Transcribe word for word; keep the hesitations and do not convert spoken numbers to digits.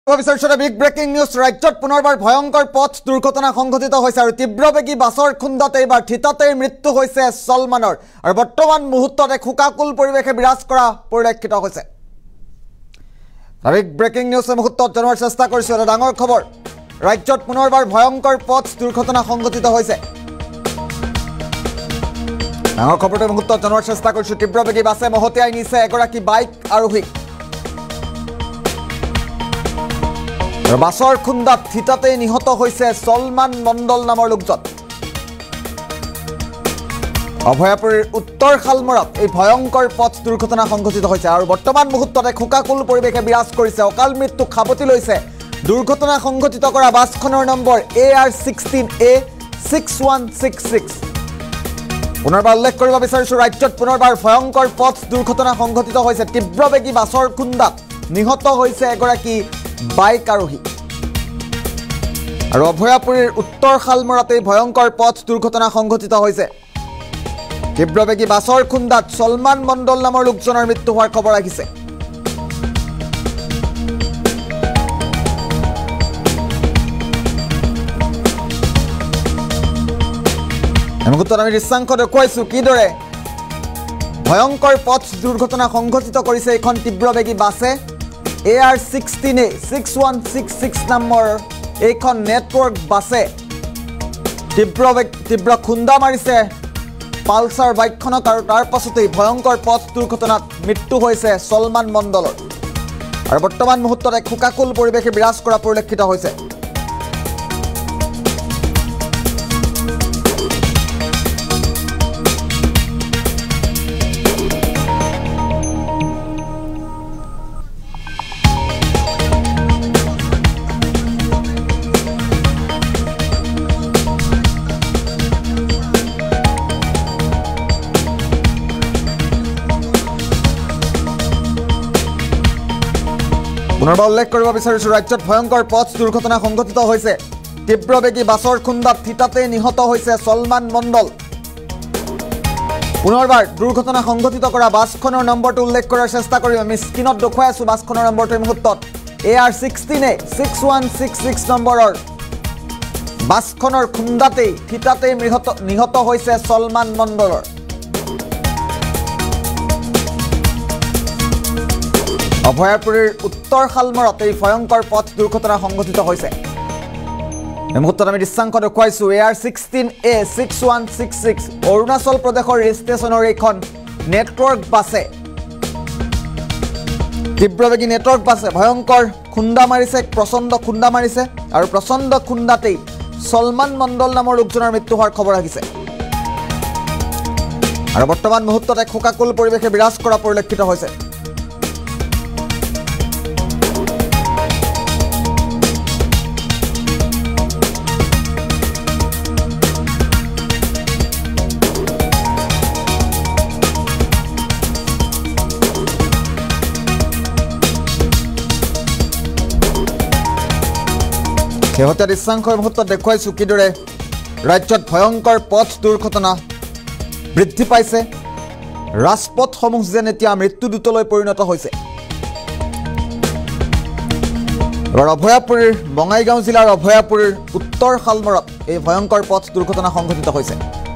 বিচাৰিছে big breaking news ৰাজ্যত পুনৰবাৰ ভয়ংকৰ পথ দুৰ্ঘটনা সংঘটিত হৈছে আৰু তীব্ৰবেগী বাছৰ খুন্দাত এইবাৰ থিতাতেই মৃত্যু হৈছে সলমানৰ আৰু বৰ্তমান মুহূৰ্তত এক হুকাকুল পৰিৱেশে বিৰাজ কৰা পৰিলক্ষিত হৈছে বিগ ব্ৰেকিং নিউজ মুহূৰ্তত জনোৱাৰ চেষ্টা কৰিছো এটা ডাঙৰ খবৰ ৰাজ্যত পুনৰবাৰ ভয়ংকৰ পথ দুৰ্ঘটনা সংঘটিত হৈছে ডাঙৰ খবৰটো মুহূৰ্তত জনোৱাৰ চেষ্টা কৰিছো তীব্ৰবেগী বাছে মহতিয়াই নিছে এগৰাকী বাইক আৰোহীক বাছৰ খুন্দাত থিতাতেই নিহত হৈছে সলমান মণ্ডল নামৰ লোকজন অভয়াপুৰীৰ উত্তৰ খালমৰাত এই ভয়ংকৰ পথ দুৰ্ঘটনা সংঘটিত হৈছে আৰু বৰ্তমান মুহূৰ্তত এক হুকাকুল পৰিৱেশে বিৰাজ কৰিছে অকাল মৃত্যু খাবতি লৈছে দুৰ্ঘটনা সংঘটিত কৰা বাছখনৰ number A R sixteen A six one six six পুনৰবাৰ উল্লেখ কৰিব বিচাৰিছো ৰাজ্যত পুনৰবাৰ ভয়ংকৰ পথ দুৰ্ঘটনা সংঘটিত হৈছে তীব্ৰবেগী বাছৰ খুন্দাত নিহত হৈছে এগৰাকী বাইক আৰোহী আৰু অভয়াপুৰীৰ উত্তৰ খালমৰাত এই ভয়ংকৰ পথ দুৰ্ঘটনা সংঘটিত হৈছে তীব্ৰবেগী বাছৰ খুন্দাত সলমান মণ্ডল নামৰ লোকজনৰ মৃত্যু হোৱাৰ খবৰ আহিছে মুহূৰ্তত আমি দৃশ্যাংশ দেখুৱাইছো কিদৰে ভয়ংকৰ পথ দুৰ্ঘটনা সংঘটিত কৰিছে এইখন তীব্ৰবেগী বাছে A R sixteen A six one six six number এইখন নেটৱৰ্ক বাছে তীব্ৰ তীব্ৰ খুন্দা মাৰিছে পালচাৰ বাইকখনক আৰু তাৰ পাছতেই ভয়ংকৰ পথ দুৰ্ঘটনাত মৃত্যু হৈছে সলমান মণ্ডলৰ আৰু বৰ্তমান মুহূৰ্তত এক হুকাকুল পৰিৱেশে বিৰাজ কৰা পৰিলক্ষিত হৈছে পুনৰবাৰ উল্লেখ কৰিব বিচাৰিছো ৰাজ্যত ভয়ংকৰ পথ দুৰ্ঘটনা সংঘটিত হৈছে তীব্ৰবেগী বাছৰ খুন্দাত থিতাতে নিহত হৈছে সলমান মণ্ডল পুনৰবাৰ দুৰ্ঘটনা সংঘটিত কৰা বাছখনৰ নম্বৰটো উল্লেখ কৰাৰ চেষ্টা কৰিম আমি স্ক্ৰীনত দেখুৱাই আছো বাছখনৰ নম্বৰটো এই মুহূৰ্তত A R sixteen A six one six six নম্বৰৰ বাছখনৰ খুন্দাতেই থিতাতেই নিহত হৈছে সলমান মণ্ডলৰ অভয়াপুৰীৰ উত্তৰ খালমৰাত এই ভয়ংকৰ পথ দুৰ্ঘটনা সংঘটিত হৈছে এই মুহূৰ্তত আমি দৃশ্যাংশ দেখুৱাইছো A R sixteen A six one six six Arunachal প্ৰদেশৰ ৰেজিষ্ট্ৰেশ্যনৰ এইখন নেটৱৰ্ক বাছে তীব্ৰবেগী নেটৱৰ্ক বাছে ভয়ংকৰ খুন্দা মাৰিছে প্ৰচণ্ড খুন্দা মাৰিছে আৰু প্ৰচণ্ড খুন্দাতেই সলমান মণ্ডল নামৰ লোকজনৰ মৃত্যু হোৱাৰ খবৰ আহিছে আৰু বৰ্তমান মুহূৰ্তত এক হুকাকুল পৰিৱেশে বিৰাজ কৰা পৰিলক্ষিত হৈছে শেহতীয়া দৃশ্যাংশৰ মুহূৰ্তত দেখুৱাইছো কিদৰে ৰাজ্যত ভয়ংকৰ পথ দুৰ্ঘটনা বৃদ্ধি পাইছে ৰাজপথসমূহ যেন এতিয়া মৃত্যুদূতলৈ পৰিণত হৈছে এবাৰ অভয়াপুৰীৰ বঙাইগাঁও জিলাৰ অভয়াপুৰীৰ উত্তৰ খালমৰাত এই ভয়ংকৰ পথ দুৰ্ঘটনা সংঘটিত হৈছে